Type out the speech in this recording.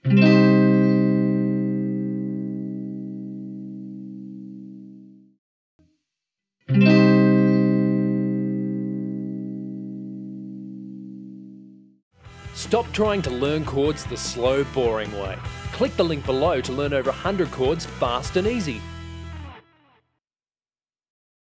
Stop trying to learn chords the slow, boring way. Click the link below to learn over 100 chords fast and easy.